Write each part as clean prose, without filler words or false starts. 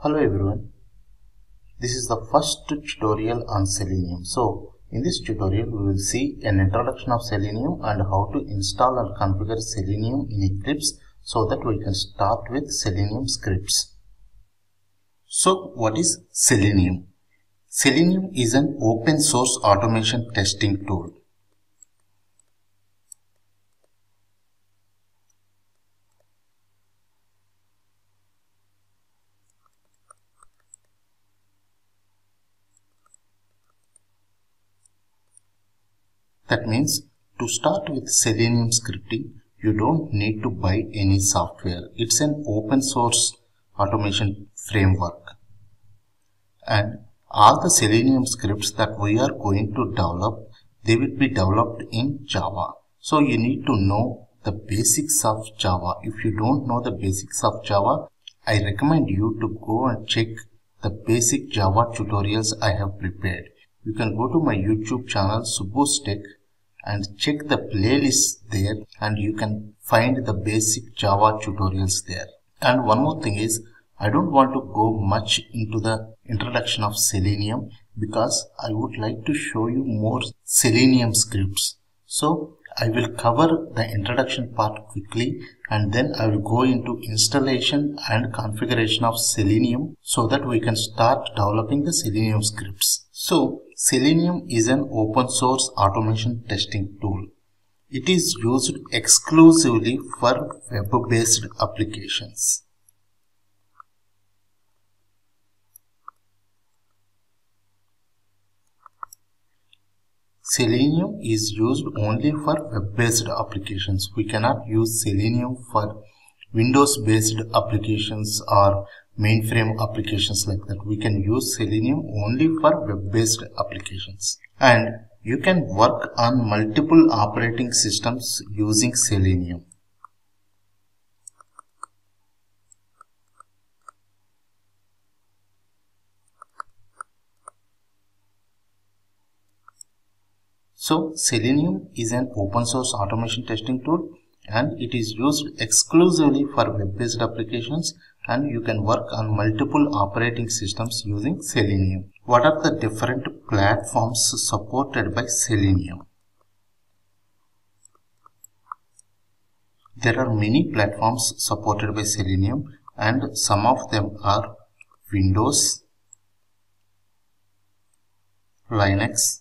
Hello everyone, this is the first tutorial on Selenium. So in this tutorial we will see an introduction of Selenium and how to install and configure Selenium in Eclipse so that we can start with Selenium scripts. So what is Selenium? Selenium is an open source automation testing tool. That means to start with Selenium scripting, you don't need to buy any software. It's an open source automation framework. And all the Selenium scripts that we are going to develop, they will be developed in Java. So you need to know the basics of Java. If you don't know the basics of Java, I recommend you to go and check the basic Java tutorials I have prepared. You can go to my YouTube channel Subbu's Tech and check the playlist there, and you can find the basic Java tutorials there. And one more thing is, I don't want to go much into the introduction of Selenium because I would like to show you more Selenium scripts. So I will cover the introduction part quickly and then I will go into installation and configuration of Selenium so that we can start developing the Selenium scripts. So Selenium is an open source automation testing tool. It is used exclusively for web-based applications. Selenium is used only for web-based applications. We cannot use Selenium for Windows-based applications or mainframe applications like that. We can use Selenium only for web-based applications. And you can work on multiple operating systems using Selenium. So Selenium is an open source automation testing tool and it is used exclusively for web-based applications, and you can work on multiple operating systems using Selenium. What are the different platforms supported by Selenium? There are many platforms supported by Selenium and some of them are Windows, Linux,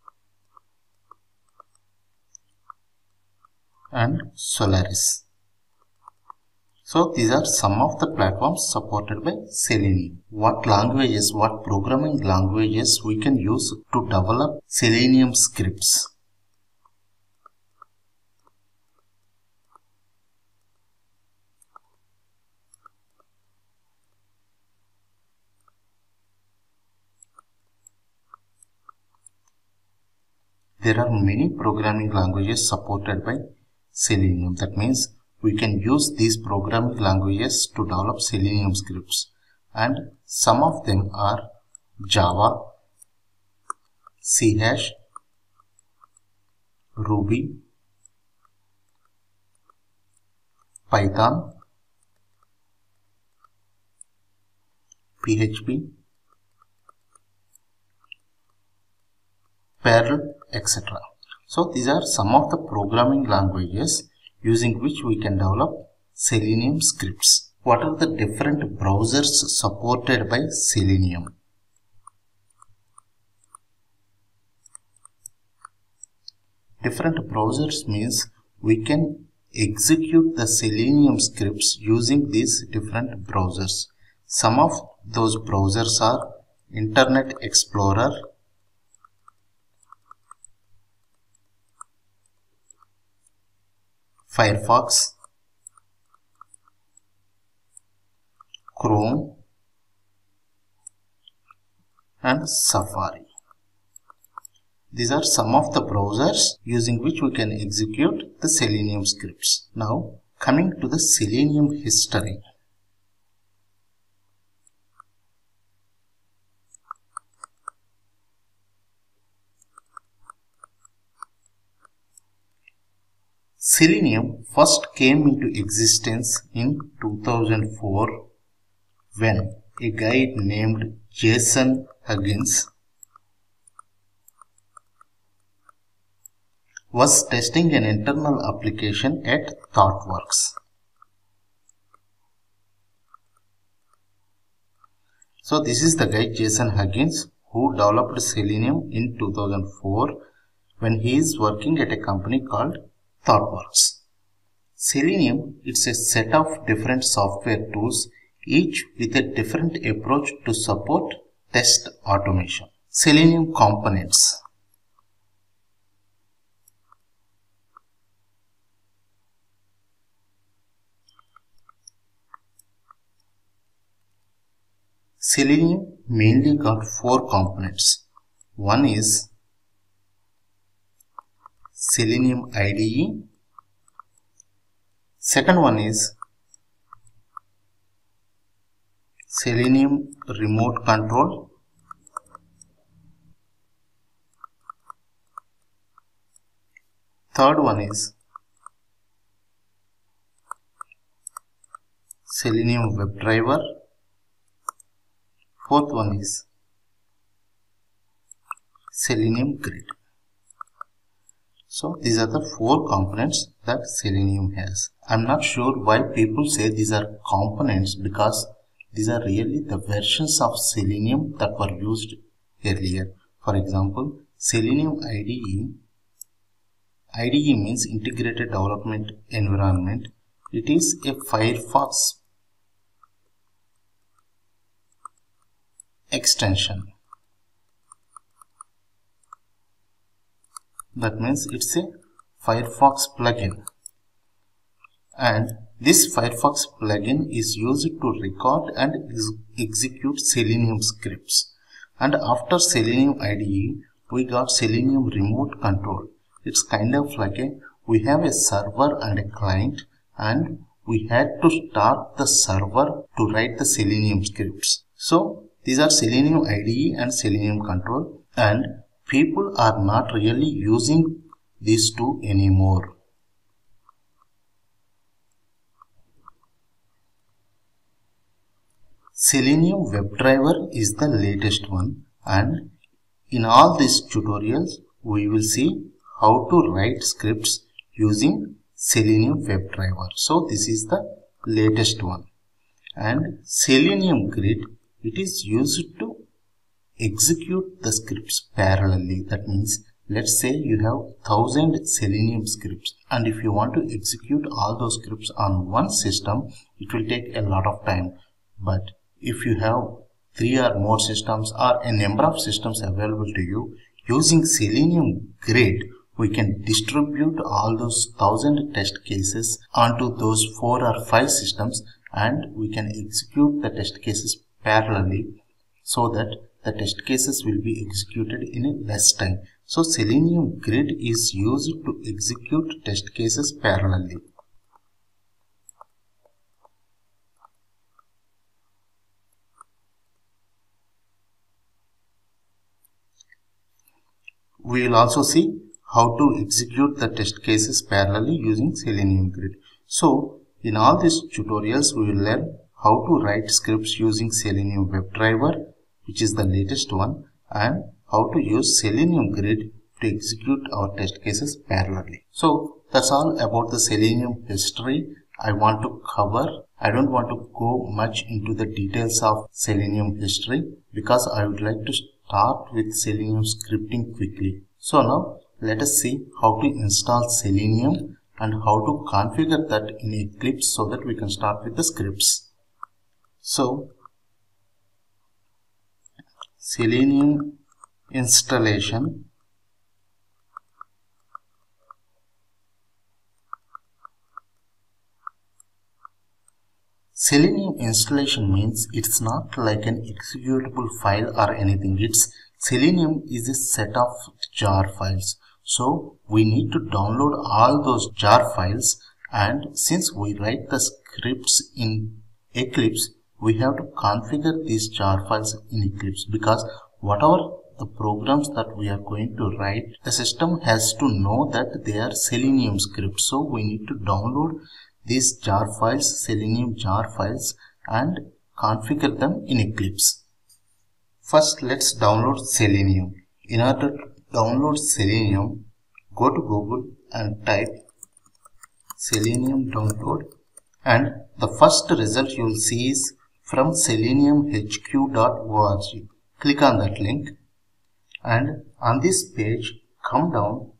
and Solaris. So these are some of the platforms supported by Selenium. What languages, what programming languages we can use to develop Selenium scripts? There are many programming languages supported by Selenium. That means we can use these programming languages to develop Selenium scripts, and some of them are Java, C#, Ruby, Python, PHP, Perl, etc. So these are some of the programming languages using which we can develop Selenium scripts. What are the different browsers supported by Selenium? Different browsers means we can execute the Selenium scripts using these different browsers. Some of those browsers are InternetExplorer, Firefox, Chrome, and Safari. These are some of the browsers using which we can execute the Selenium scripts. Now coming to the Selenium history. Selenium first came into existence in 2004 when a guy named Jason Huggins was testing an internal application at ThoughtWorks. So this is the guy Jason Huggins who developed Selenium in 2004 when he is working at a company called ThoughtWorks. Selenium is a set of different software tools, each with a different approach to support test automation. Selenium Components. Selenium mainly got 4 components. One is Selenium IDE. Second one is Selenium Remote Control. Third one is Selenium WebDriver. Fourth one is Selenium Grid. So these are the 4 components that Selenium has. I'm not sure why people say these are components, because these are really the versions of Selenium that were used earlier. For example, Selenium IDE. IDE means Integrated Development Environment. It is a Firefox extension. That means it's a Firefox plugin, and this Firefox plugin is used to record and execute Selenium scripts. And after Selenium IDE, we got Selenium Remote Control. It's kind of like we have a server and a client, and we had to start the server to write the Selenium scripts. So these are Selenium IDE and Selenium Control, and people are not really using these two anymore. Selenium WebDriver is the latest one, and in all these tutorials we will see how to write scripts using Selenium WebDriver. So this is the latest one. And Selenium Grid, it is used to execute the scripts parallelly. That means, let's say you have 1000 Selenium scripts, and if you want to execute all those scripts on one system, it will take a lot of time. But if you have 3 or more systems or a number of systems available to you, using Selenium Grid, we can distribute all those 1000 test cases onto those 4 or 5 systems, and we can execute the test cases parallelly so that the test cases will be executed in a less time. So Selenium Grid is used to execute test cases parallelly. We will also see how to execute the test cases parallelly using Selenium Grid. So in all these tutorials we will learn how to write scripts using Selenium WebDriver, which is the latest one, and how to use Selenium Grid to execute our test cases parallelly. So that's all about the Selenium history I want to cover. I don't want to go much into the details of Selenium history because I would like to start with Selenium scripting quickly. So now let us see how to install Selenium and how to configure that in Eclipse so that we can start with the scripts. So Selenium installation. Selenium installation means it's not like an executable file or anything. Selenium is a set of jar files. So we need to download all those jar files, and since we write the scripts in Eclipse, we have to configure these jar files in Eclipse, because whatever the programs that we are going to write, the system has to know that they are Selenium scripts. So we need to download these jar files, Selenium jar files, and configure them in Eclipse. First, let's download Selenium. In order to download Selenium, go to Google and type Selenium download, and the first result you will see is from seleniumhq.org. Click on that link, and on this page come down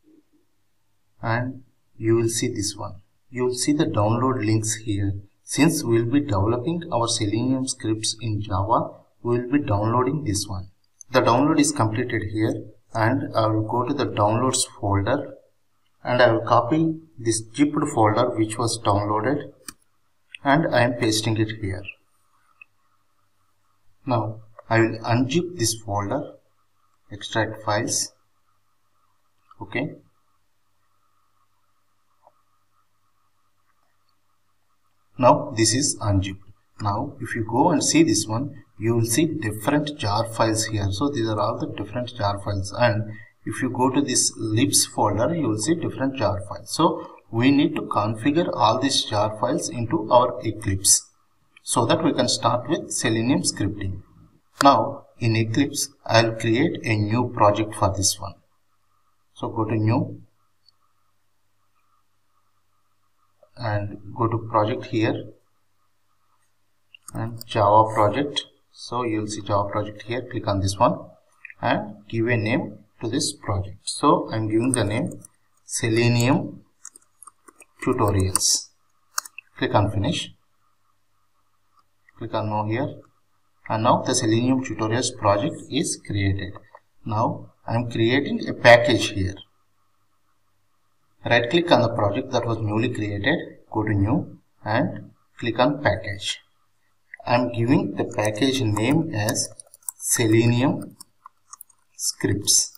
and you will see this one. You will see the download links here. Since we will be developing our Selenium scripts in Java, we will be downloading this one. The download is completed here, and I will go to the downloads folder and I will copy this zipped folder which was downloaded, and I am pasting it here. Now I will unzip this folder, extract files. Okay. Now this is unzipped. Now if you go and see this one, you will see different jar files here. So these are all the different jar files, and if you go to this libs folder, you will see different jar files. So we need to configure all these jar files into our Eclipse so that we can start with Selenium scripting. Now in Eclipse, I will create a new project for this one. So go to new and go to project here and Java project. So you will see Java project here. Click on this one and give a name to this project. So I am giving the name Selenium Tutorials. Click on finish. Click on no here, and now the Selenium Tutorials project is created. Now I am creating a package here. Right click on the project that was newly created, go to new and click on package. I am giving the package name as Selenium Scripts.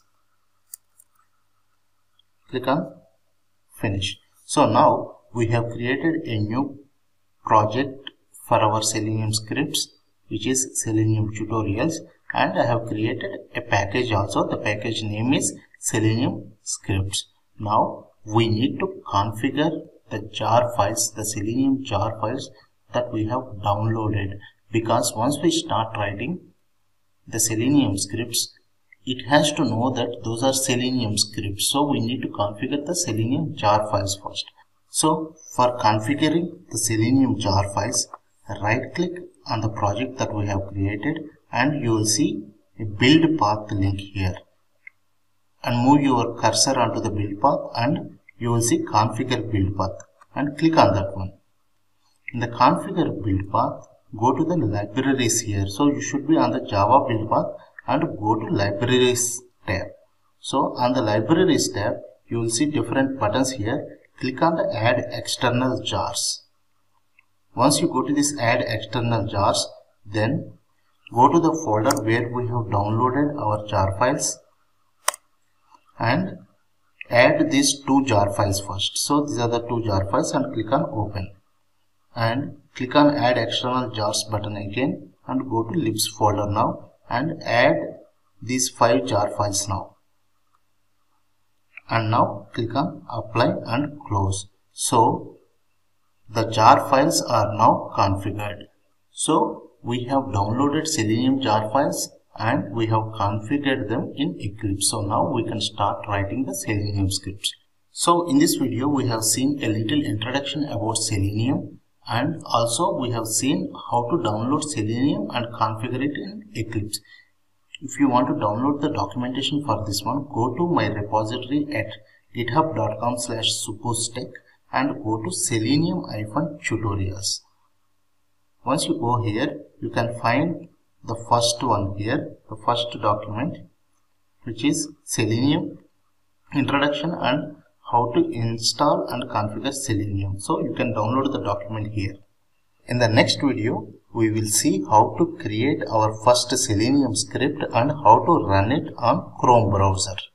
Click on finish. So now we have created a new project for our Selenium scripts, which is Selenium Tutorials, and I have created a package also. The package name is Selenium Scripts. Now we need to configure the jar files, the Selenium jar files that we have downloaded, because once we start writing the Selenium scripts, it has to know that those are Selenium scripts. So we need to configure the Selenium jar files first. So for configuring the Selenium jar files, right click on the project that we have created and you will see a build path link here, and move your cursor onto the build path and you will see configure build path and click on that one. In the configure build path, go to the libraries here. So you should be on the Java build path and go to libraries tab. So on the libraries tab, you will see different buttons here. Click on the add external jars. Once you go to this add external jars, then go to the folder where we have downloaded our jar files and add these two jar files first. So these are the two jar files, and click on open and click on add external jars button again and go to libs folder now and add these 5 jar files now, and now click on apply and close. So the jar files are now configured. So we have downloaded Selenium jar files and we have configured them in Eclipse. So now we can start writing the Selenium scripts. So in this video we have seen a little introduction about Selenium, and also we have seen how to download Selenium and configure it in Eclipse. If you want to download the documentation for this one, go to my repository at github.com/supustech and go to Selenium-tutorials. Once you go here, you can find the first one here, the first document, which is Selenium Introduction and how to install and configure Selenium. So you can download the document here. In the next video, we will see how to create our first Selenium script and how to run it on Chrome browser.